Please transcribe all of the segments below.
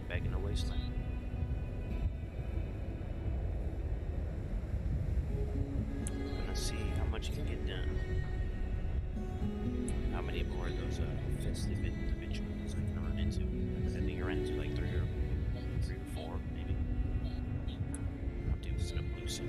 back in the Wasteland. Gonna see how much you can get done. How many more of those festive individuals I can run into? I think I ran into like three or four, maybe. One dude's in a blue suit.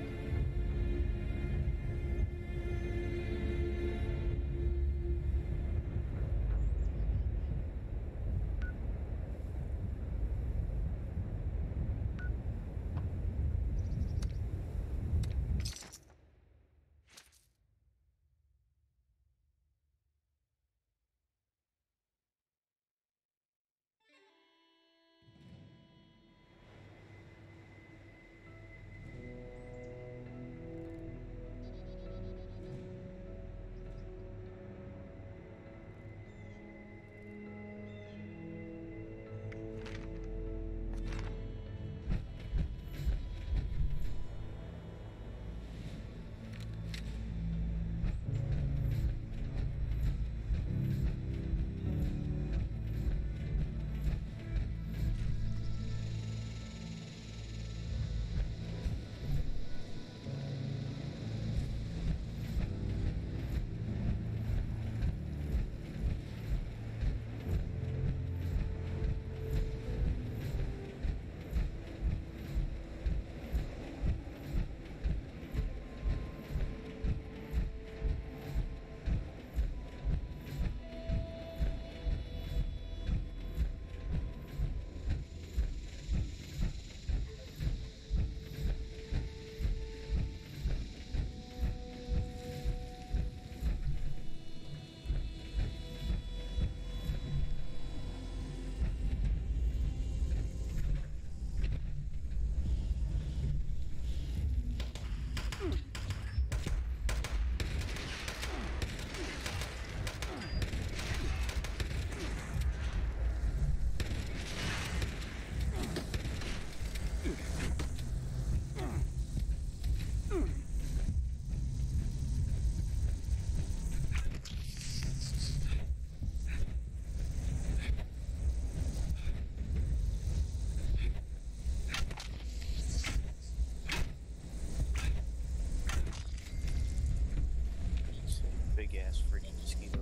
Big ass freaking mosquito.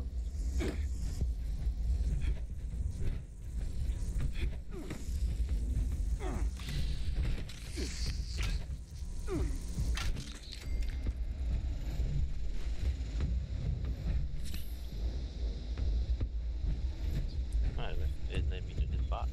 Alright, it led me to this box.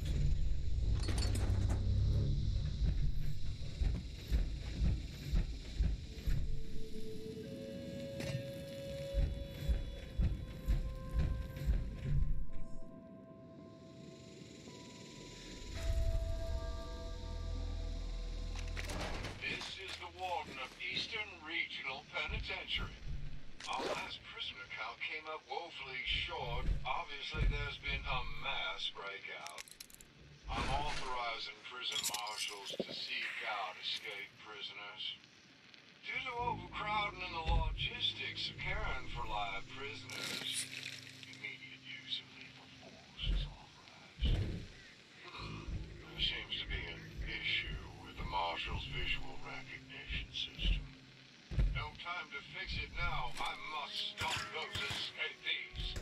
Penitentiary. Our last prisoner count came up woefully short. Obviously, there's been a mass breakout. I'm authorizing prison marshals to seek out escaped prisoners. Due to overcrowding and the logistics of caring for live prisoners, immediate use of lethal force is authorized. There seems to be an issue with the marshal's visual recognition system. No time to fix it now. I must stop those escapees.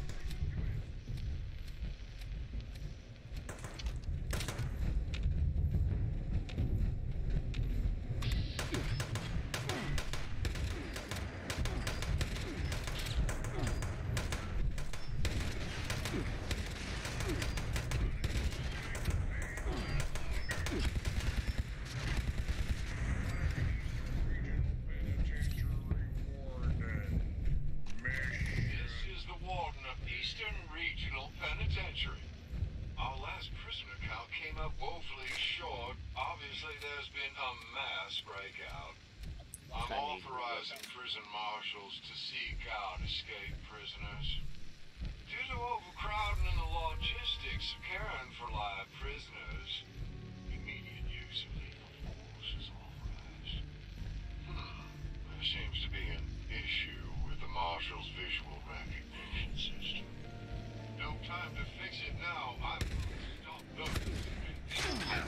Penitentiary. Our last prisoner count came up woefully short. Obviously, there's been a mass breakout. I'm authorizing prison marshals to seek out escaped prisoners. Due to overcrowding and the logistics of caring for live prisoners, immediate use of lethal force is authorized. There seems to be an issue with the marshal's visual recognition system. No time to fix it now. I'm stop those.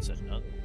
That's another one.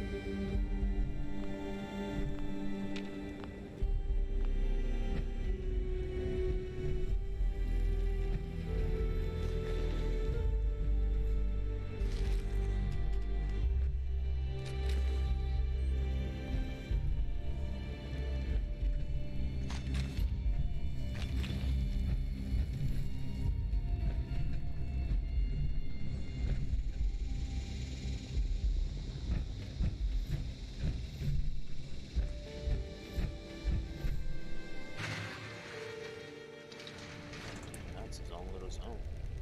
That's his own little zone.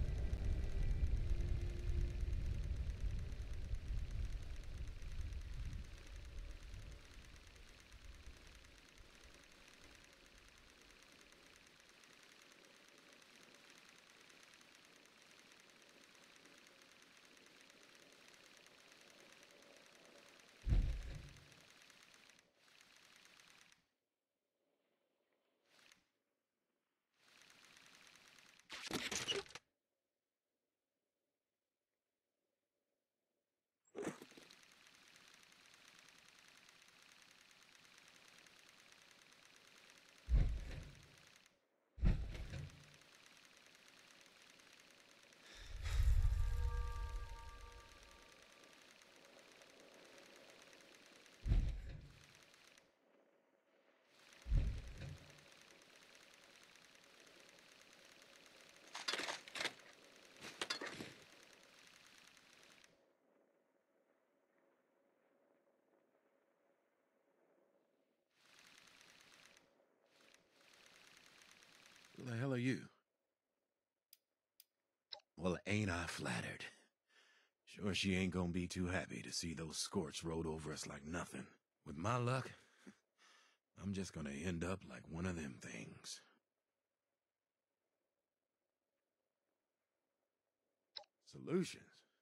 Who the hell are you? Well, ain't I flattered. Sure she ain't gonna be too happy to see those scorch rode over us like nothing. With my luck, I'm just gonna end up like one of them things. Solutions?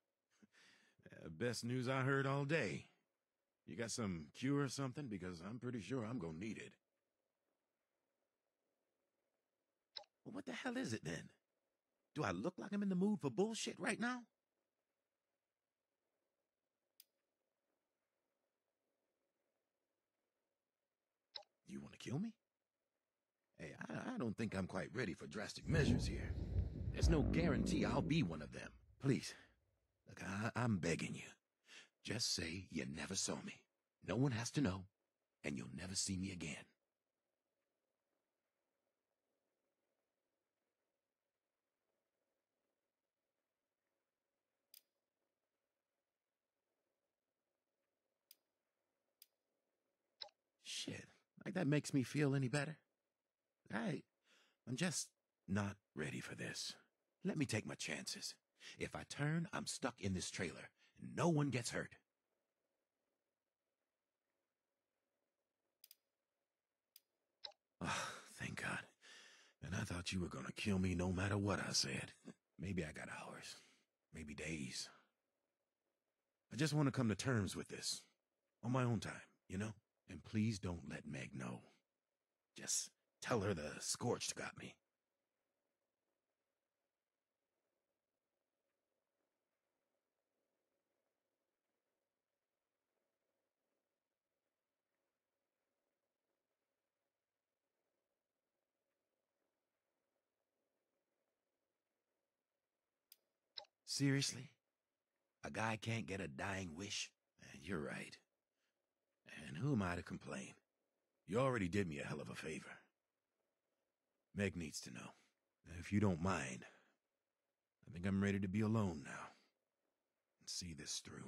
Best news I heard all day. You got some cure or something? Because I'm pretty sure I'm gonna need it. Well, what the hell is it then? Do I look like I'm in the mood for bullshit right now? You want to kill me? Hey, I don't think I'm quite ready for drastic measures here. There's no guarantee I'll be one of them. Please, look, I'm begging you. Just say you never saw me. No one has to know, and you'll never see me again. Shit, like that makes me feel any better. I'm just not ready for this. Let me take my chances. If I turn, I'm stuck in this trailer, and no one gets hurt. Oh, thank God. And I thought you were gonna kill me no matter what I said. Maybe I got hours. Maybe days. I just want to come to terms with this. On my own time, you know? And please don't let Meg know. Just tell her the Scorched got me. Seriously? A guy can't get a dying wish? And you're right. And who am I to complain? You already did me a hell of a favor. Meg needs to know. If you don't mind, I think I'm ready to be alone now. And see this through.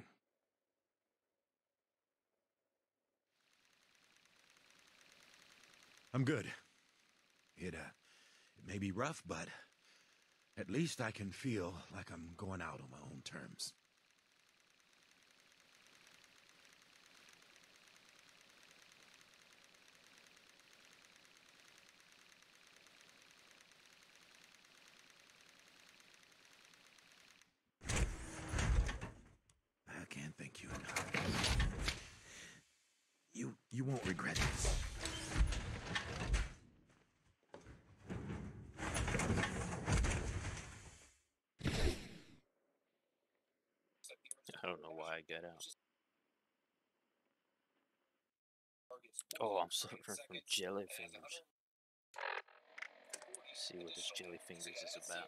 I'm good. It may be rough, but at least I can feel like I'm going out on my own terms. I can't thank you enough. You won't regret this. I don't know why I got out. Oh, I'm suffering from jelly fingers. Let's see what this jelly fingers is about.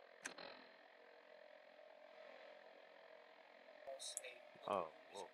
Oh, whoa.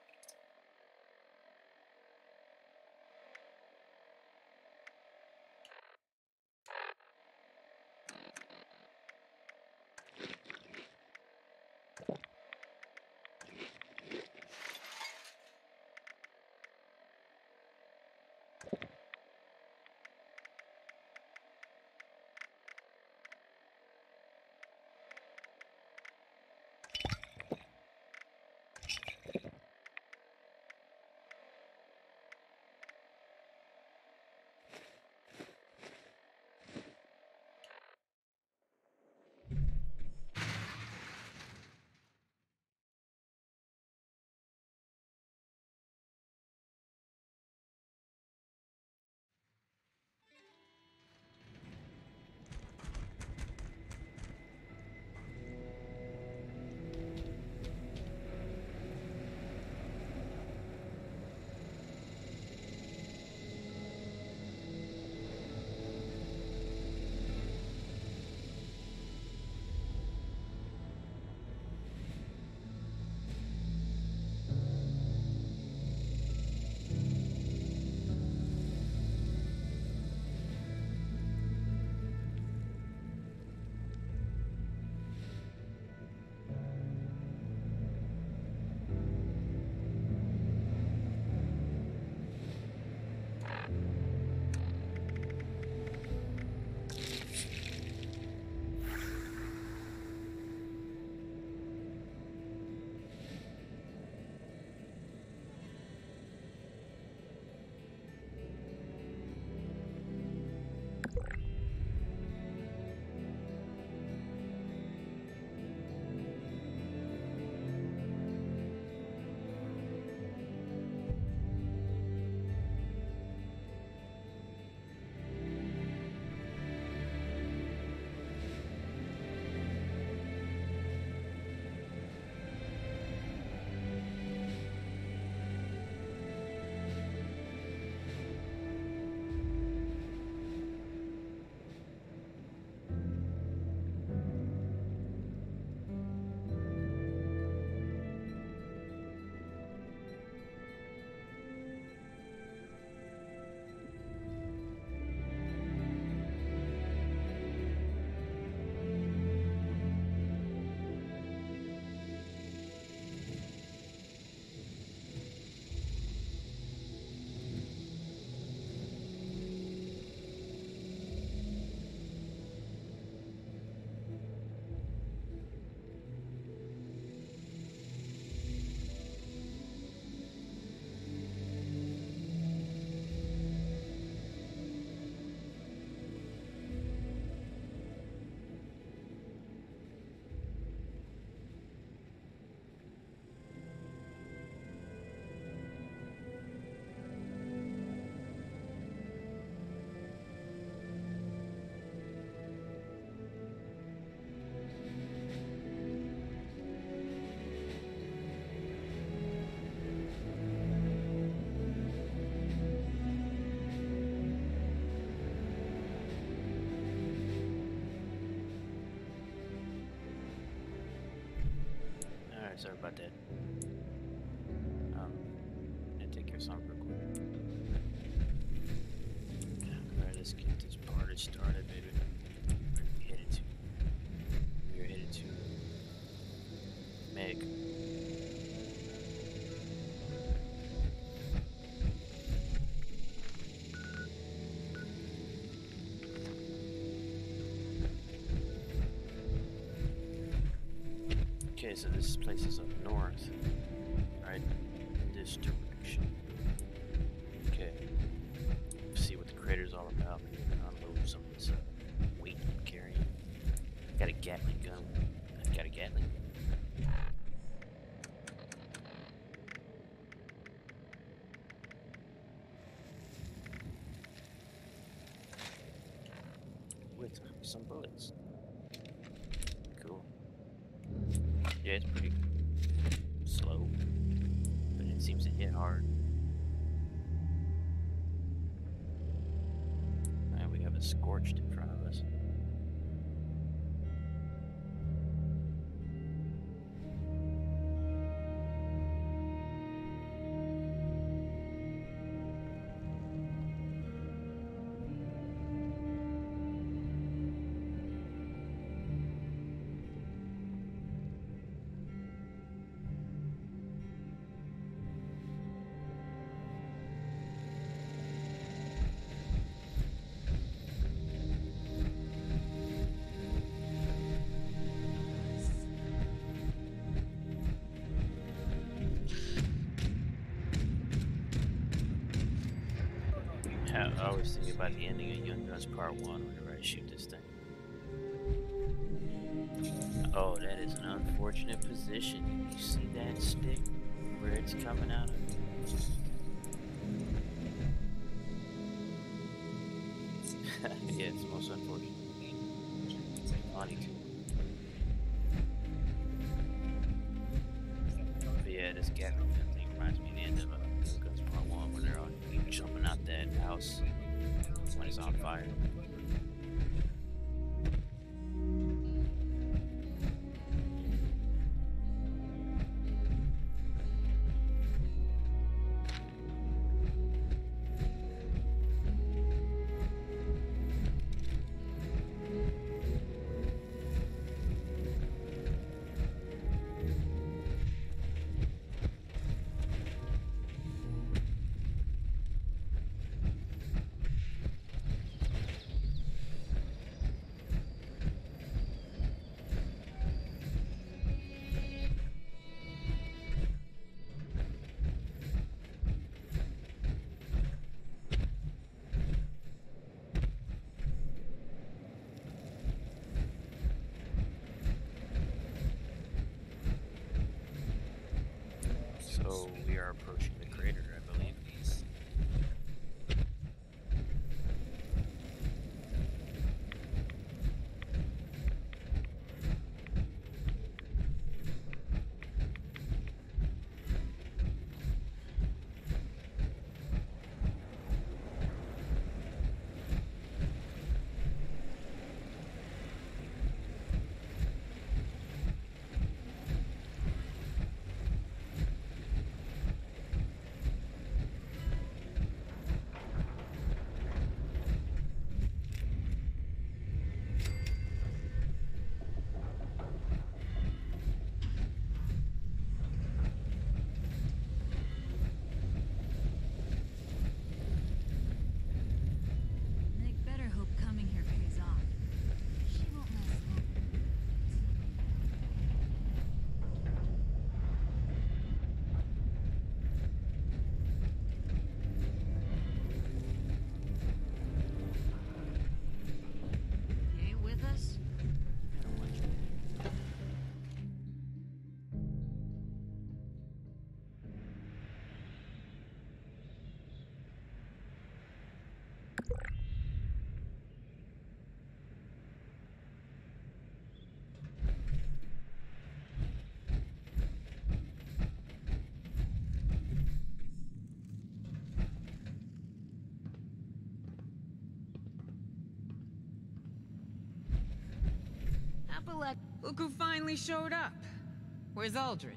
Alright, sorry about that. I'm gonna take care of something real quick. Alright, let's get this party started, baby. Where are we headed to? We are headed to Meg. Okay, so this place is up north, right? In this direction. Okay. Let's see what the crater's all about. Maybe unload some of this weight I'm carrying. Got a Gatling gun. I got a Gatling. With some bullets. Cool. Yeah, it's pretty slow, but it seems to hit hard. torched in front of us. I always think about the ending of Young Guns Part 1 whenever I shoot this thing. Oh, that is an unfortunate position. You see that stick? Where it's coming out of? Yeah, it's most unfortunate. Funny too. But yeah, this Gatling gun thing reminds me of the end of Young Guns Part 1 when they're all jumping out that house when it's on fire. So we are approaching the crater, I believe. Look who finally showed up. Where's Aldridge?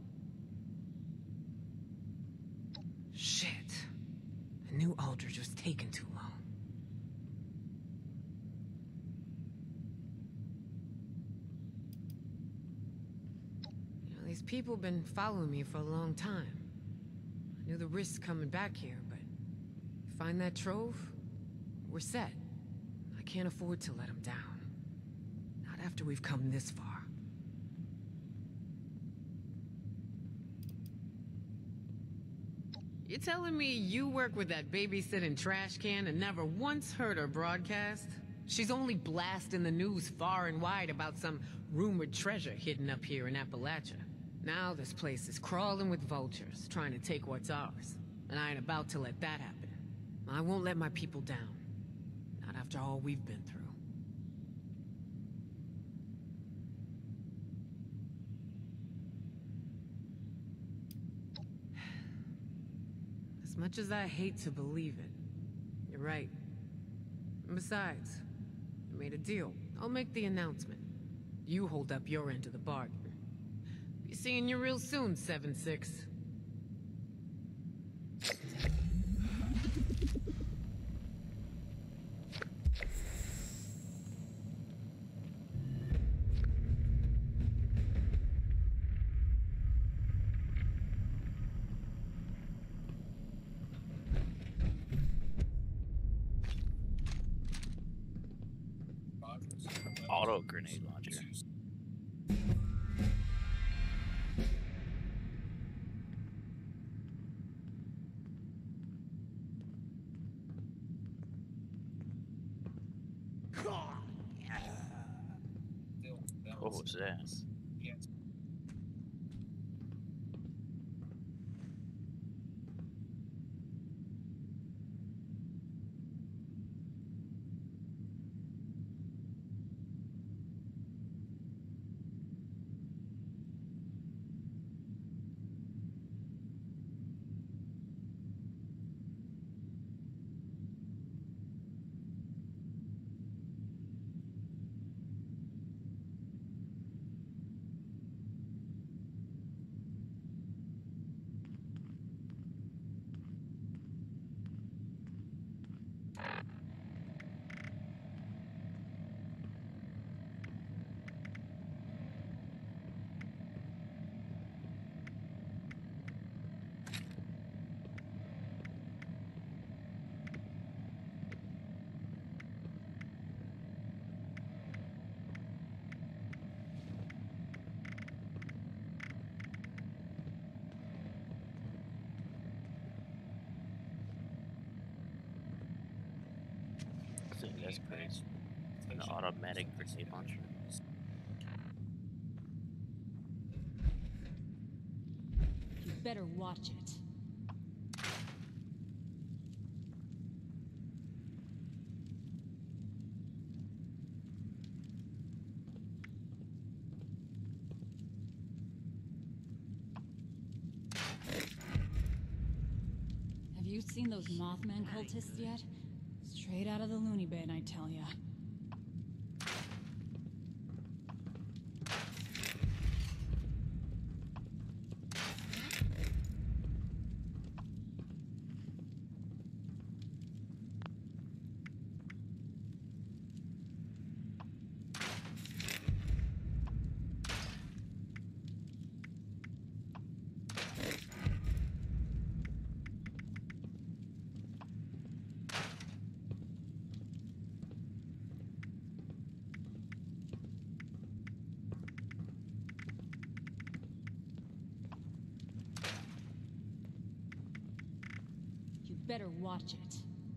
Shit. I knew Aldridge was taking too long. You know, these people been following me for a long time. I knew the risks coming back here, but find that trove, we're set. I can't afford to let them down. Not after we've come this far. You telling me you work with that babysitting trash can and never once heard her broadcast? She's only blasting the news far and wide about some rumored treasure hidden up here in Appalachia. Now this place is crawling with vultures, trying to take what's ours. And I ain't about to let that happen. I won't let my people down. Not after all we've been through. As much as I hate to believe it, you're right. I'm Besides, I made a deal. I'll make the announcement. You hold up your end of the bargain. Be seeing you real soon, 7-6. Auto grenade launcher. What was that? That's crazy. An automatic grenade launcher. You better watch it. Have you seen those Mothman cultists yet? Straight out of the loony bin, I tell ya. Better watch it.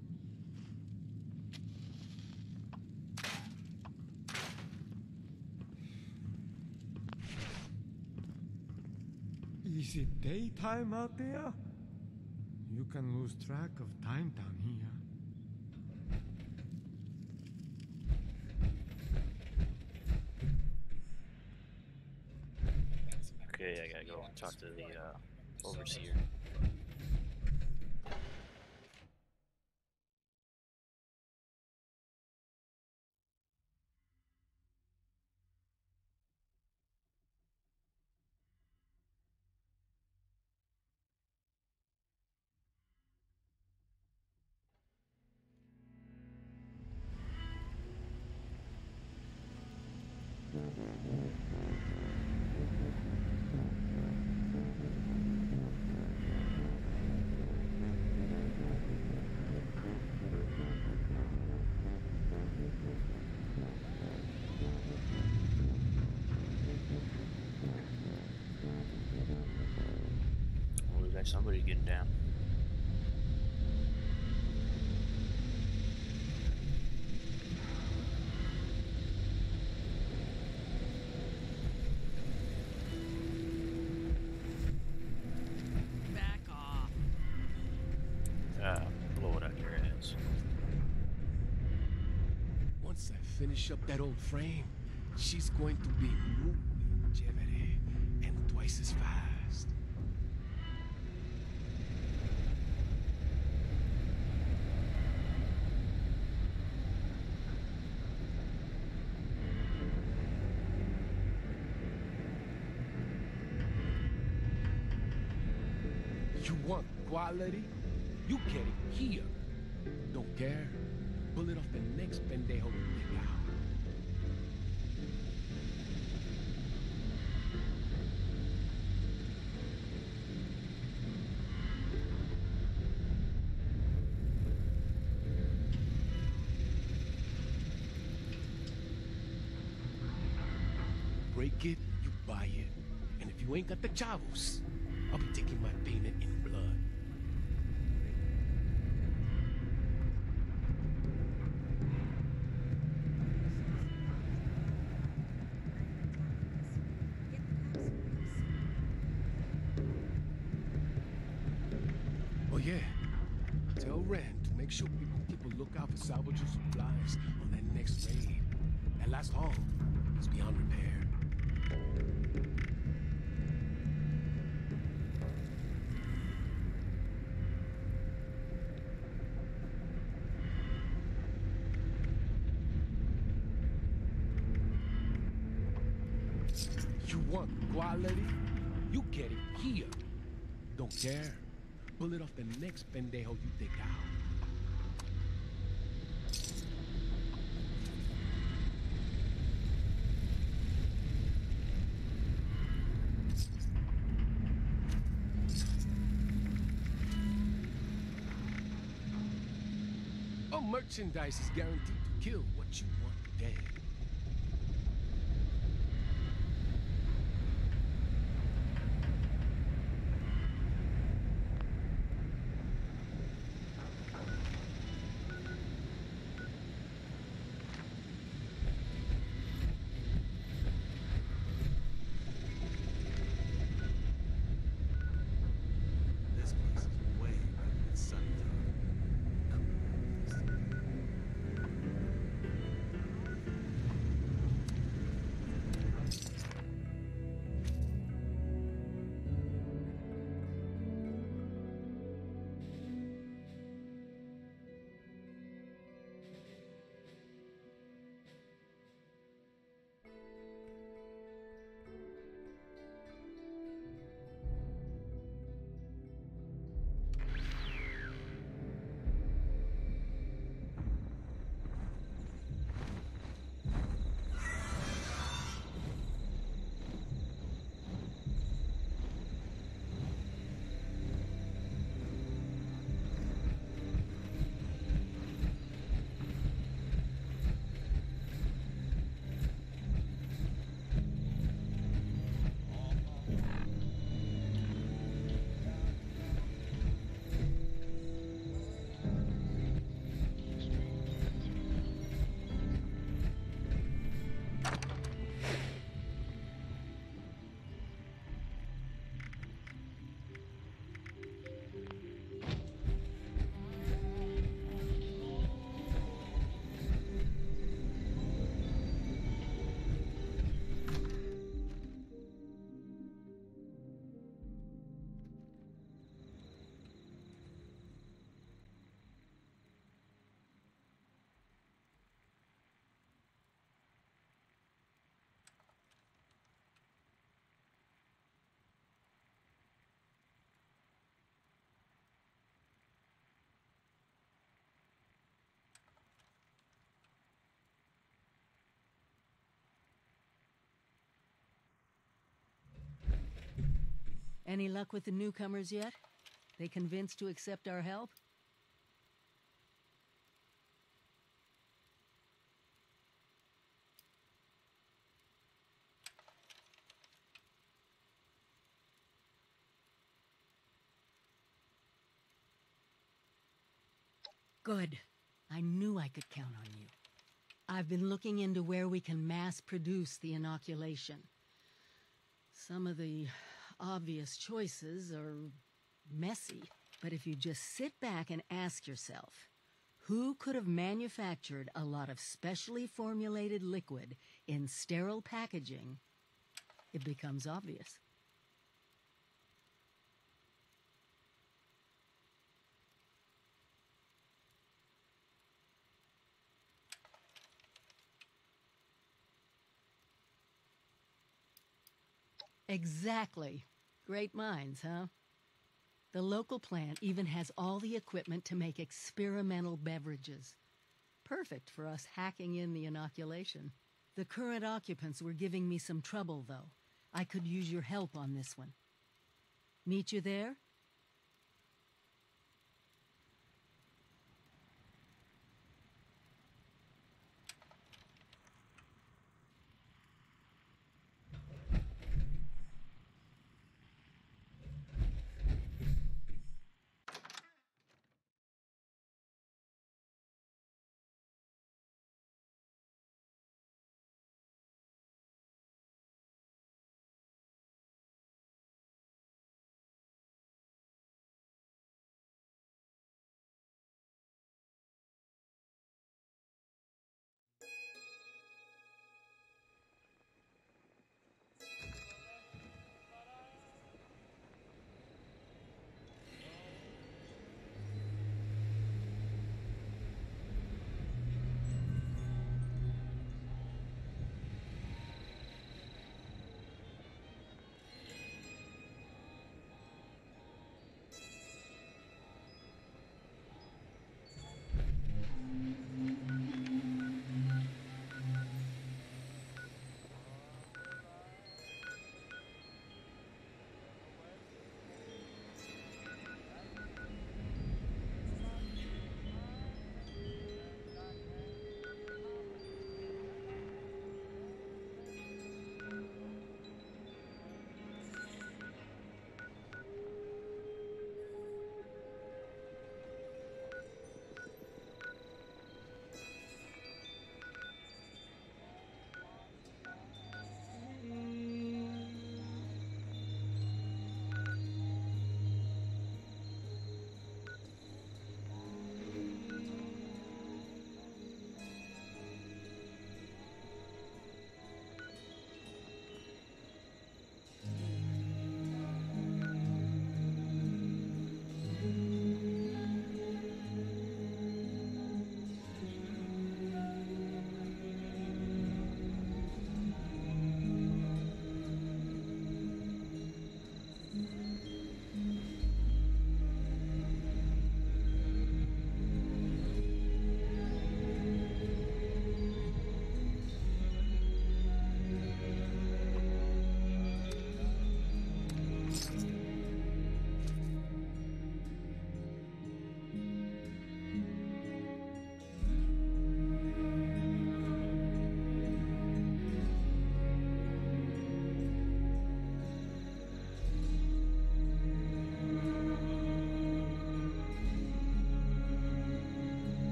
Is it daytime out there? You can lose track of time down here. Okay, I gotta go and talk to the overseer. Oh, we got somebody getting down. Back off. Blow it out your ass. Once I finish up that old frame, she's going to be muy chévere and twice as fast. You want quality? You get it here. Don't care? Pull it off the next pendejo you pick out. Break it, you buy it. And if you ain't got the chavos, I'll be taking my payment in blood. Oh yeah, tell Ren to make sure people keep a lookout for salvageable supplies on that next raid. That last haul is beyond repair. You want quality? You get it here. Don't care? Pull it off the next pendejo you take out. Our merchandise is guaranteed to kill what you want dead. This place is way better than Sunnytown. Any luck with the newcomers yet? They convinced to accept our help? Good. I knew I could count on you. I've been looking into where we can mass produce the inoculation. Some of the obvious choices are messy, but if you just sit back and ask yourself, who could have manufactured a lot of specially formulated liquid in sterile packaging, it becomes obvious. Exactly. Great minds, huh? The local plant even has all the equipment to make experimental beverages. Perfect for us hacking in the inoculation. The current occupants were giving me some trouble, though. I could use your help on this one. Meet you there?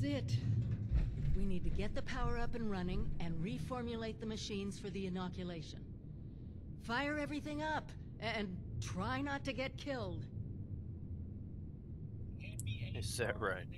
it. We need to get the power up and running and reformulate the machines for the inoculation. Fire everything up and try not to get killed. Is that right?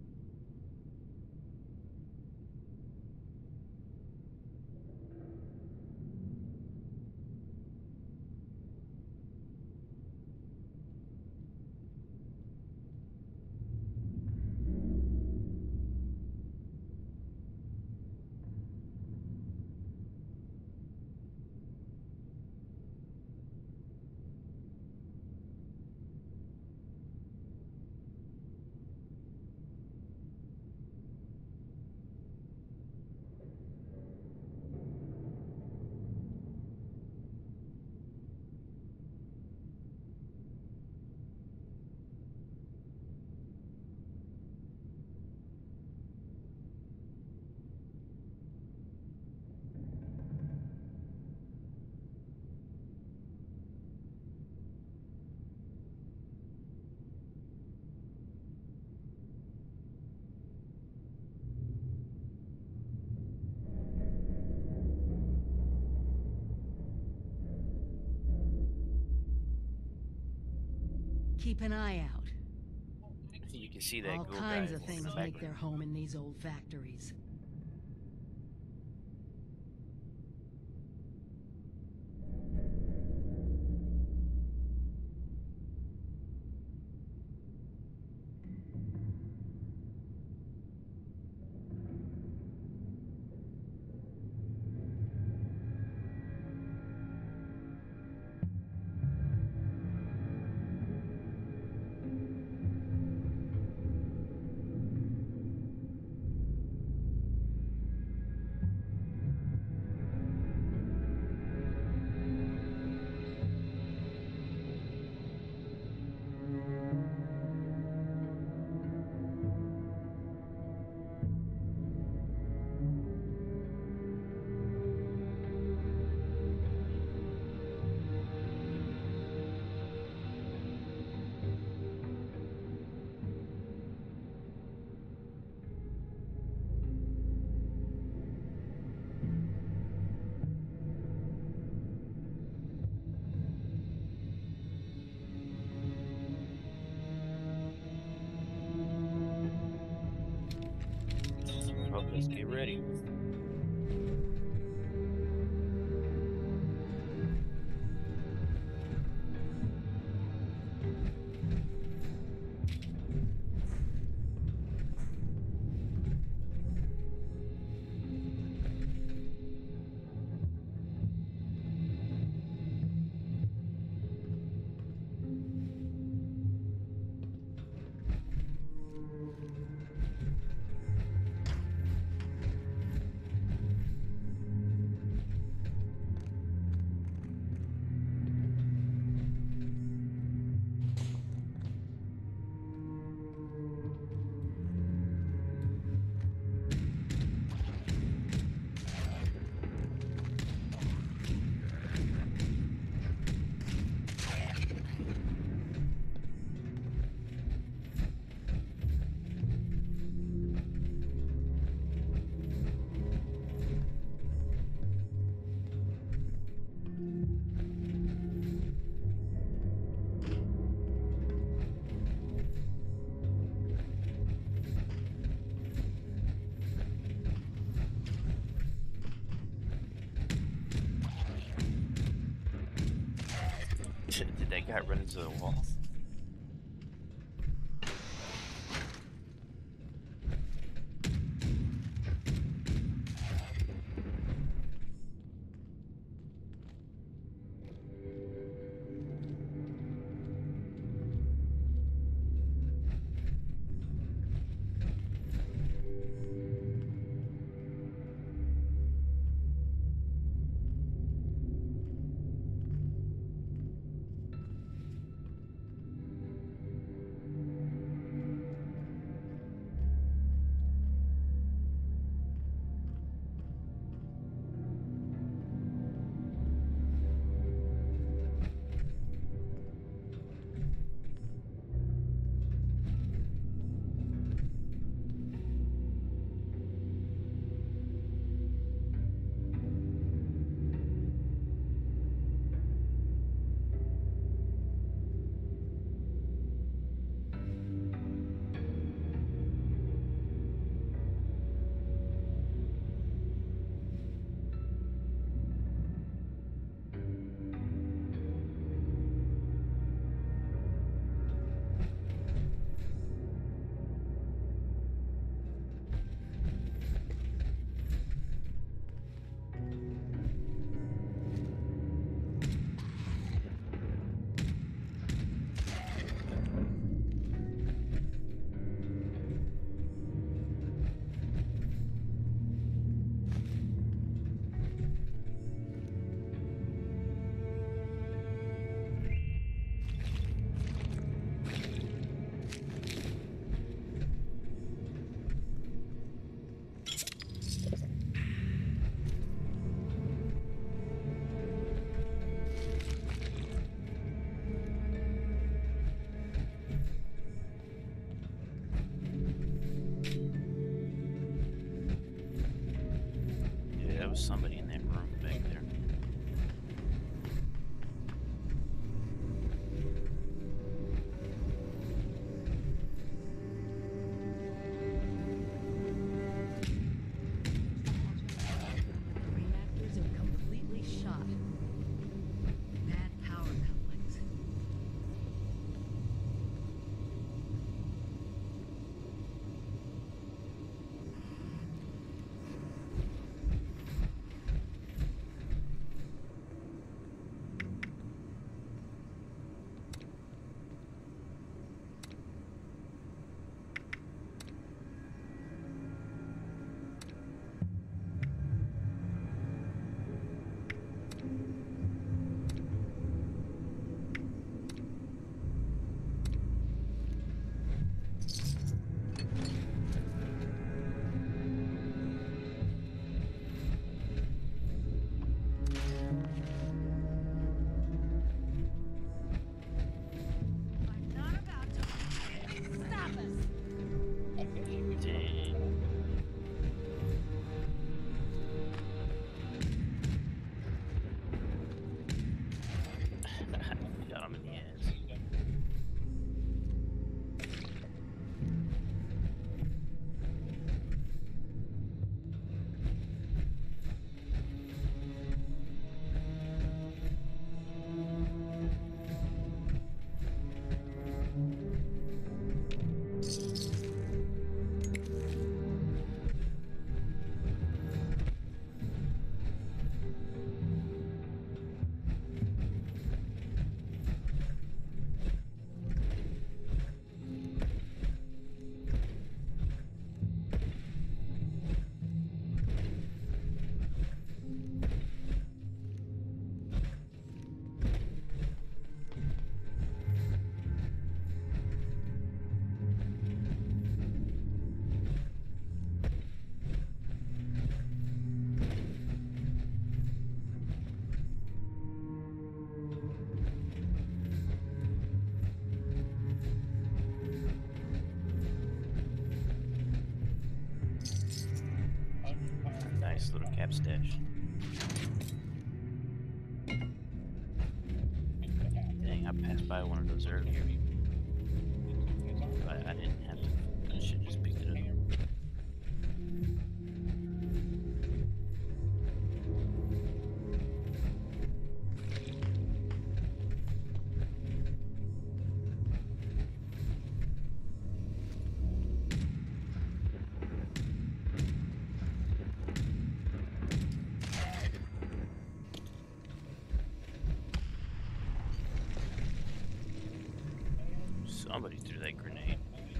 Keep an eye out. You can see that All ghoul kinds guy of in things the make their background. home in these old factories. Well, let's get ready. Did that guy run into the wall? was somebody in that room back there. Reactors are completely shot. Bad power couplings. I'm not about to stop us. Dang. Got him in the ass. Nice little cap stash. Dang, I passed by one of those earlier. But I didn't have to. I should just picked it up. Somebody threw that grenade.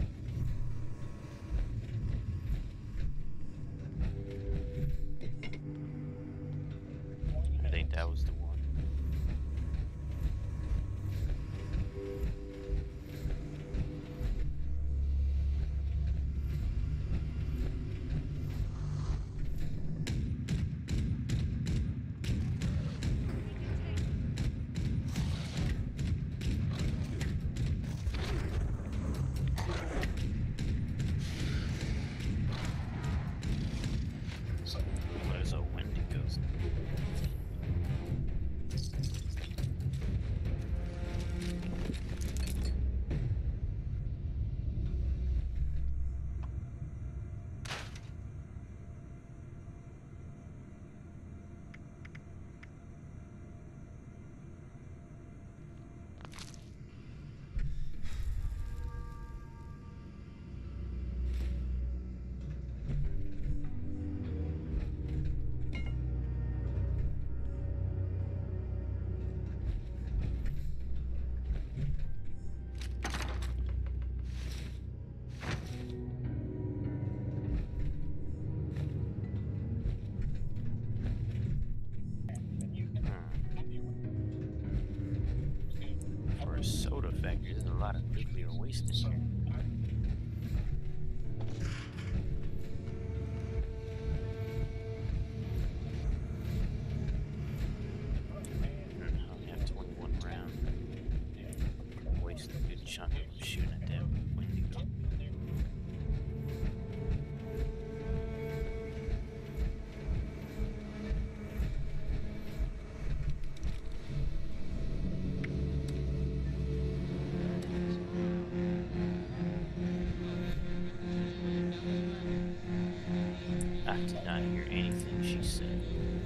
I think that was the one. There's a Wendigo. For a soda factory, there's a lot of nuclear waste in here. I only have 21 rounds. Waste a good chunk of shooting at that Wendigo. I did not hear anything she said.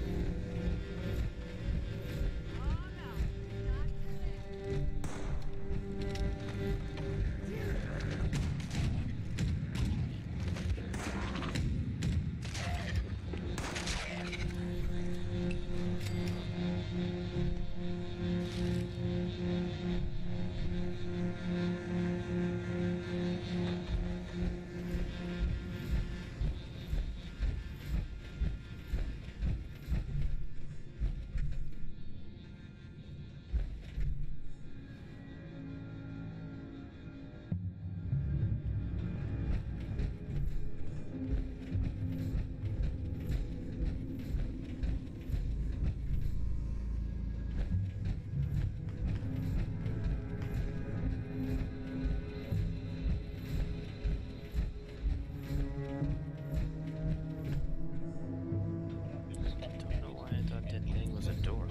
Don't know why I thought that thing was a door.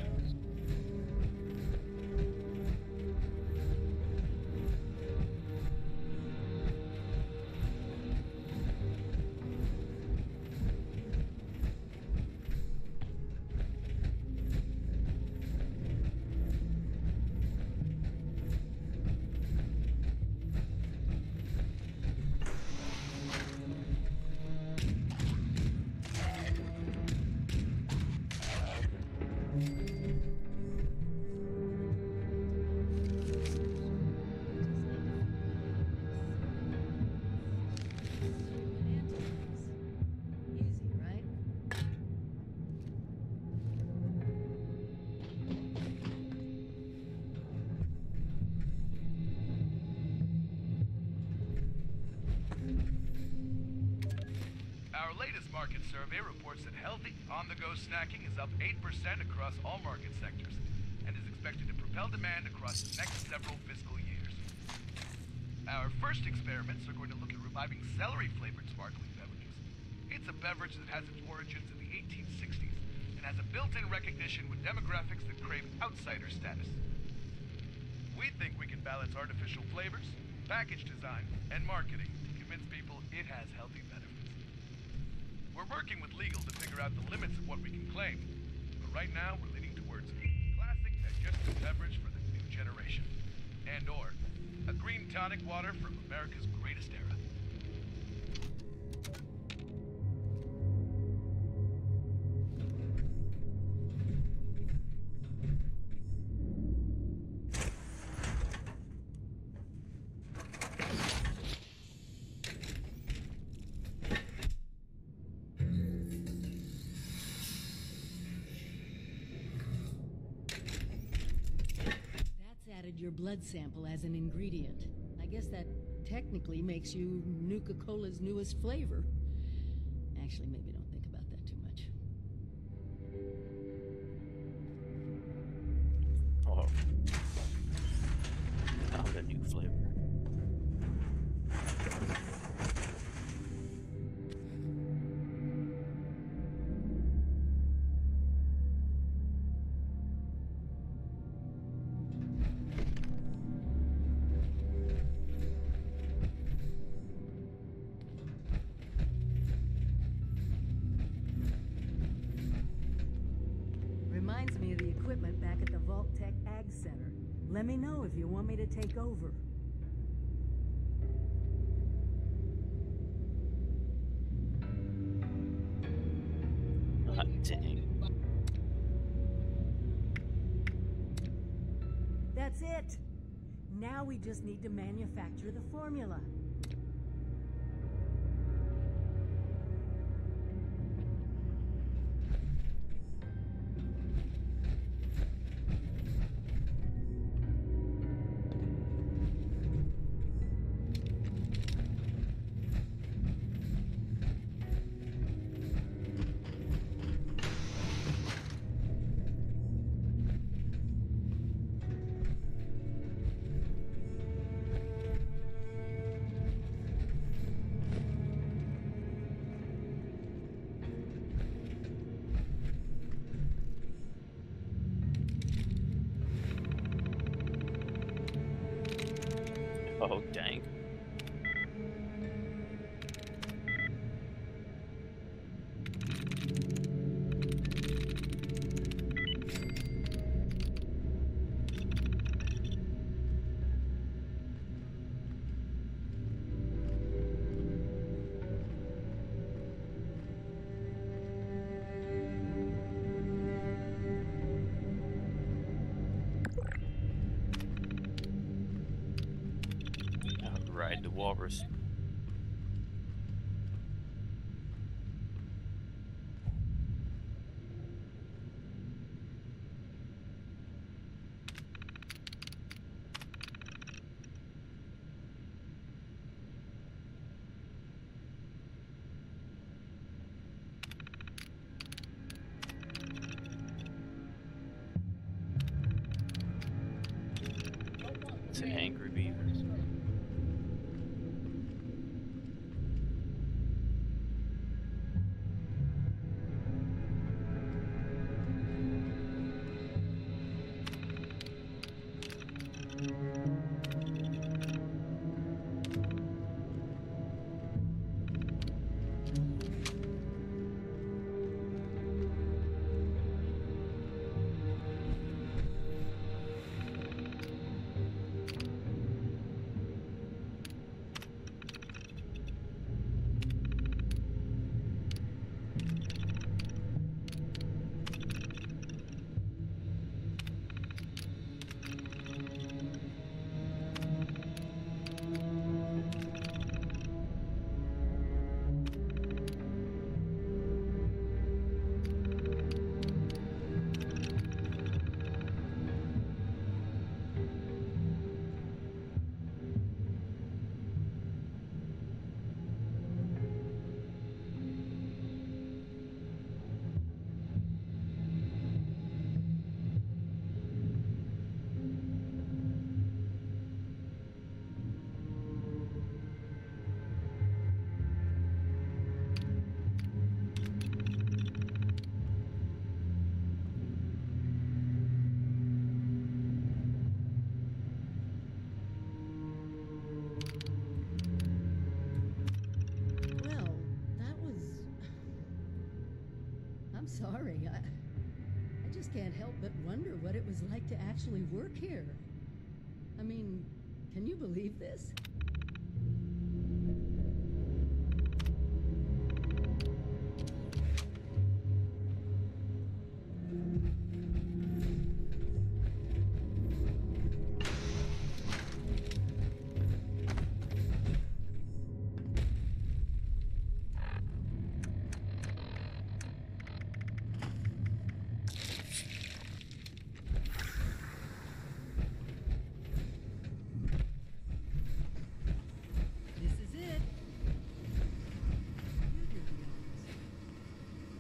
Easy, right? Our latest market survey reports that healthy, on-the-go snacking is up 8% across all market sectors and is expected to propel demand across the next several fiscal years. Our first experiments are going to look at reviving celery-flavored sparkling beverages. It's a beverage that has its origins in the 1860s and has a built-in recognition with demographics that crave outsider status. We think we can balance artificial flavors, package design, and marketing to convince people it has healthy benefits. We're working with legal to figure out the limits of what we can claim, but right now we're leaning towards classic digestive beverage for the new generation, and/or a green tonic water from America's greatest era. That's added your blood sample as an ingredient. I guess that technically makes you Nuka-Cola's newest flavor. Actually, maybe don't think about that too much. Oh. Found a new flavor. Reminds me of the equipment back at the Vault Tech Ag Center. Let me know if you want me to take over. Dang. That's it! Now we just need to manufacture the formula. walrus. Say angry beavers. Well, that was... I'm sorry. I just can't help but wonder what it was like to actually work here. I mean, can you believe this? This is it. You do the honors.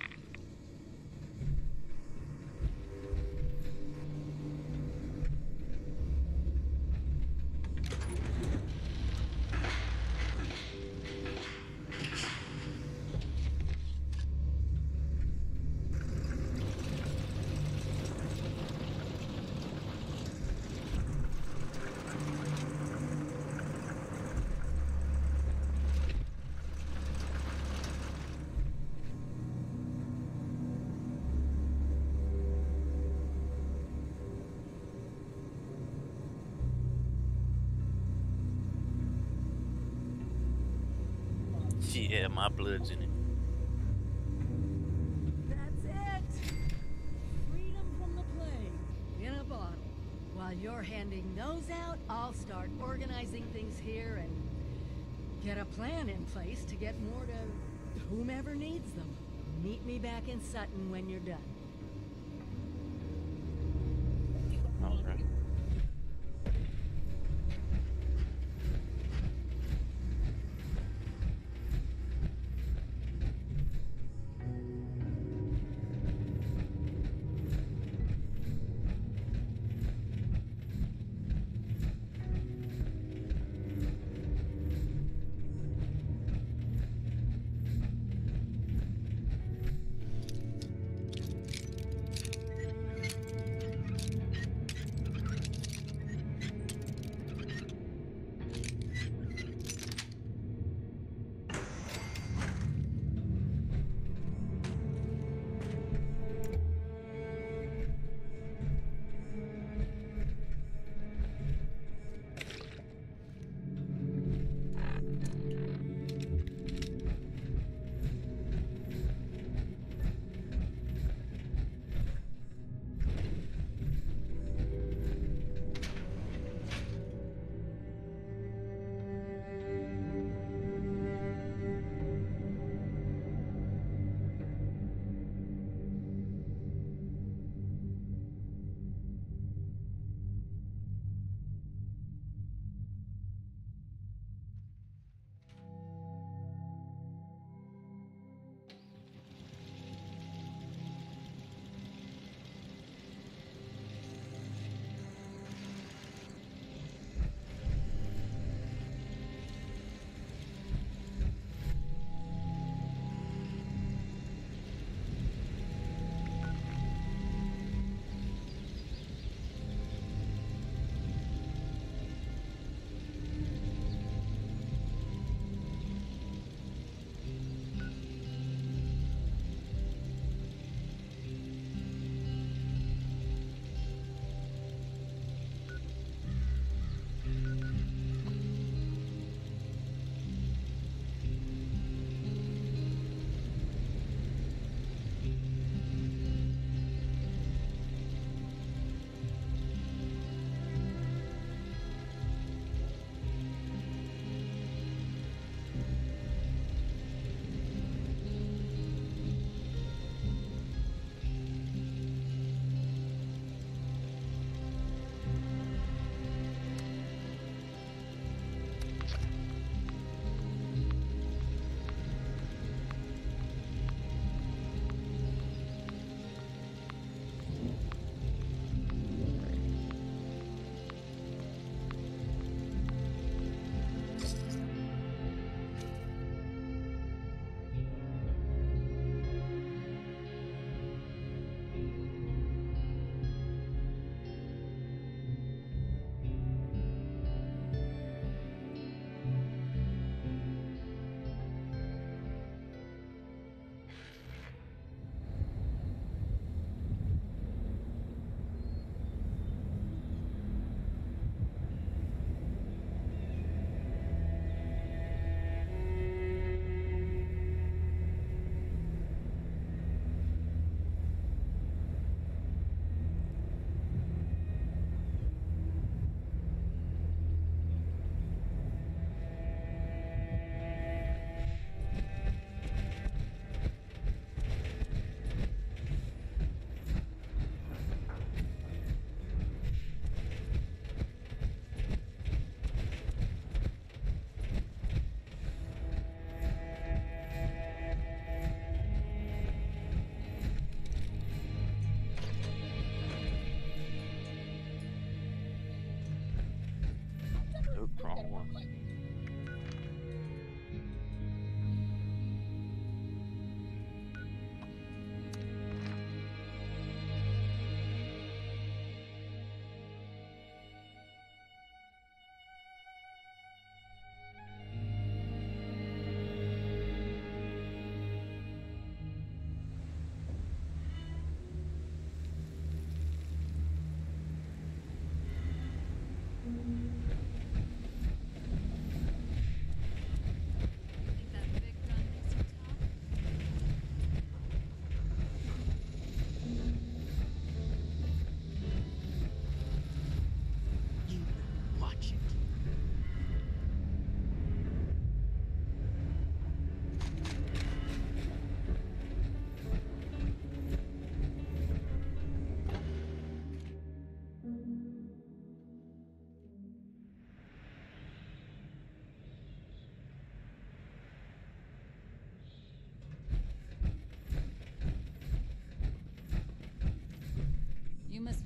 Yeah, my blood's in it. That's it! Freedom from the plague in a bottle. While you're handing those out, I'll start organizing things here and get a plan in place to get more to whomever needs them. Meet me back in Sutton when you're done. All right.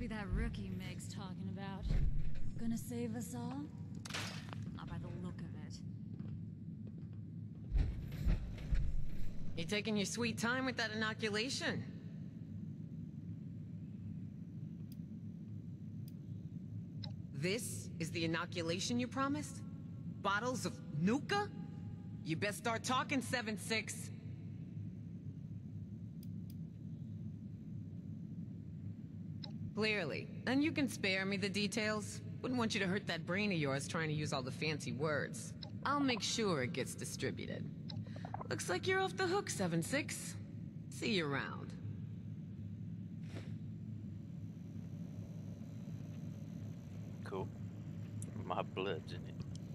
be that rookie Meg's talking about. Gonna save us all? Not by the look of it. You're taking your sweet time with that inoculation. This is the inoculation you promised? Bottles of Nuka? You best start talking, 7-6. Clearly. And you can spare me the details. Wouldn't want you to hurt that brain of yours trying to use all the fancy words. I'll make sure it gets distributed. Looks like you're off the hook, 7-6. See you around. Cool. My blood's in it.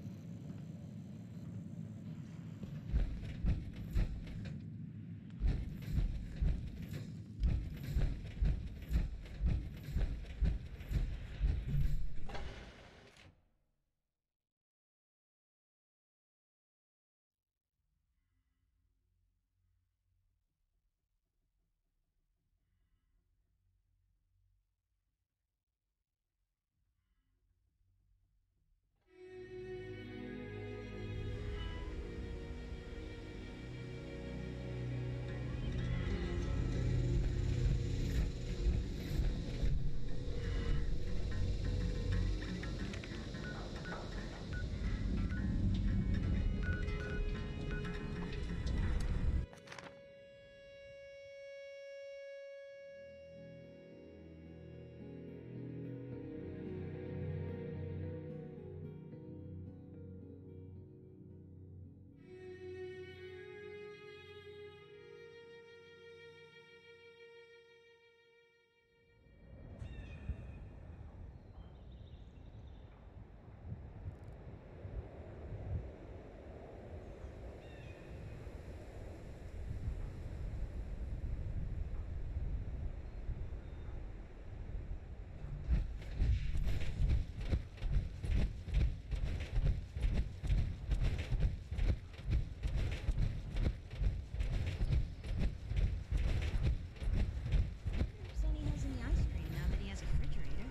Sonny has any ice cream now that he has a refrigerator.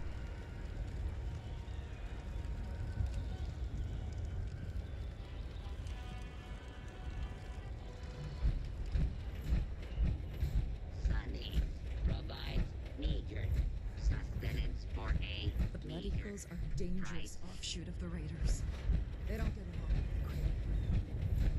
Sunny provides meager sustenance for a The Blood meager Eagles are a dangerous price. offshoot of the Raiders. They don't get along with the crew.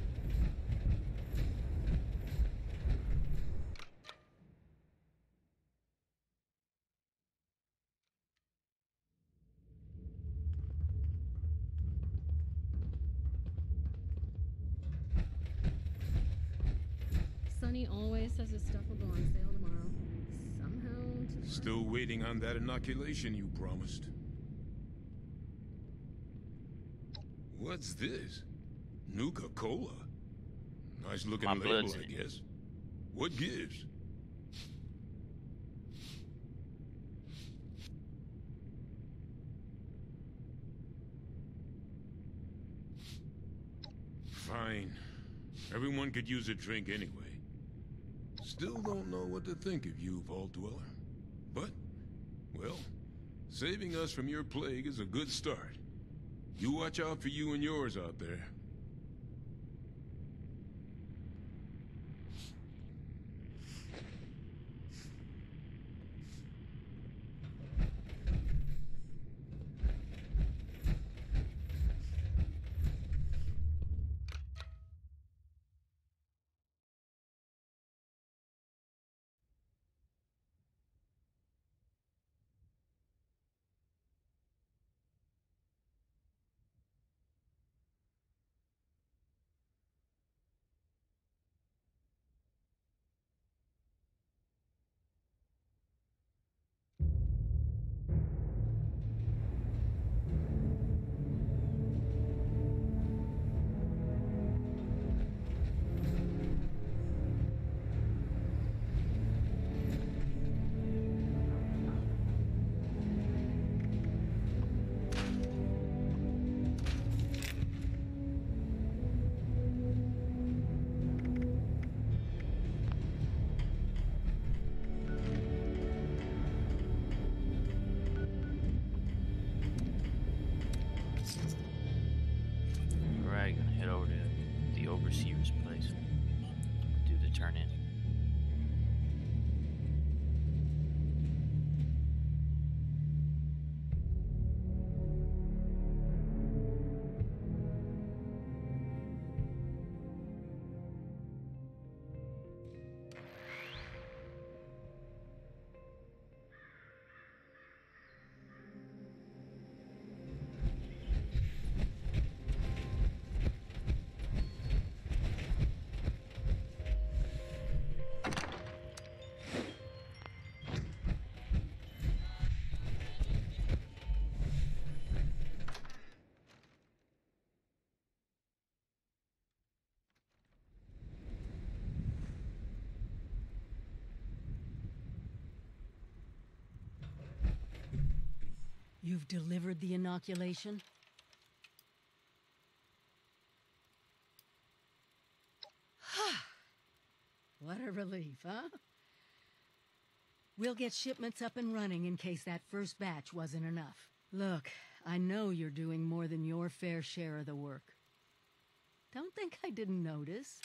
Sonny always says his stuff will go on sale tomorrow. Somehow... Still waiting on that inoculation you promised. What's this? Nuka-Cola? Nice looking My label, blood's I in it. guess. What gives? Fine. Everyone could use a drink anyway. Still don't know what to think of you, Vault Dweller. But, well, saving us from your plague is a good start. You watch out for you and yours out there. turn in. You've delivered the inoculation? What a relief, huh? We'll get shipments up and running in case that first batch wasn't enough. Look, I know you're doing more than your fair share of the work. Don't think I didn't notice.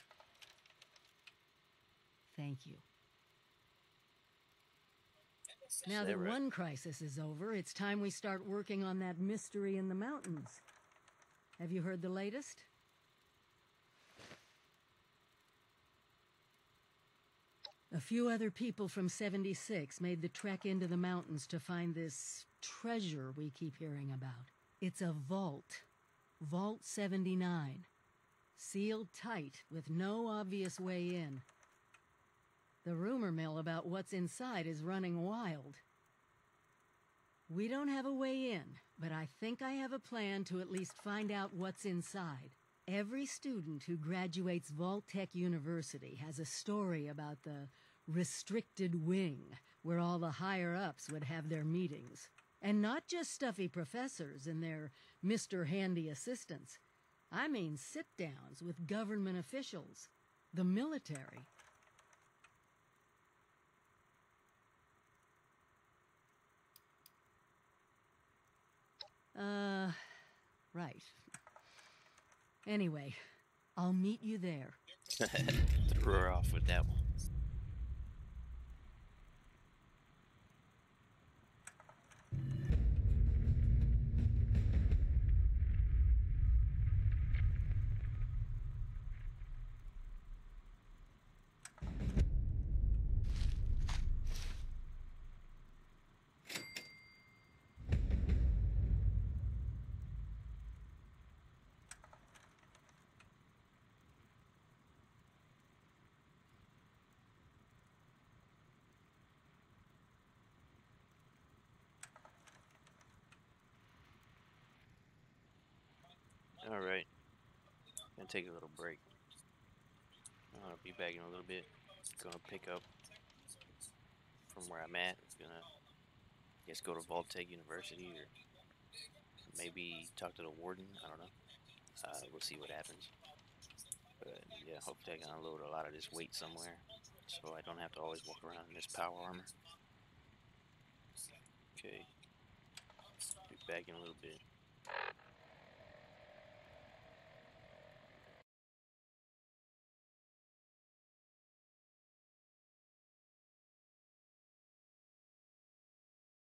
Thank you. Now that one crisis is over, it's time we start working on that mystery in the mountains. Have you heard the latest? A few other people from 76 made the trek into the mountains to find this treasure we keep hearing about. It's a vault. Vault 79. Sealed tight with no obvious way in. The rumor mill about what's inside is running wild. We don't have a way in, but I think I have a plan to at least find out what's inside. Every student who graduates Vault-Tec University has a story about the restricted wing, where all the higher-ups would have their meetings. And not just stuffy professors and their Mr. Handy assistants. I mean sit-downs with government officials, the military. Right. Anyway, I'll meet you there. Threw her off with that one. Alright. Gonna take a little break. I'll be back in a little bit. Gonna pick up from where I'm at. Gonna, I guess, go to Vault-Tec University or maybe talk to the warden. I don't know. We'll see what happens. But yeah, hopefully I can unload a lot of this weight somewhere so I don't have to always walk around in this power armor. Okay. Be back in a little bit.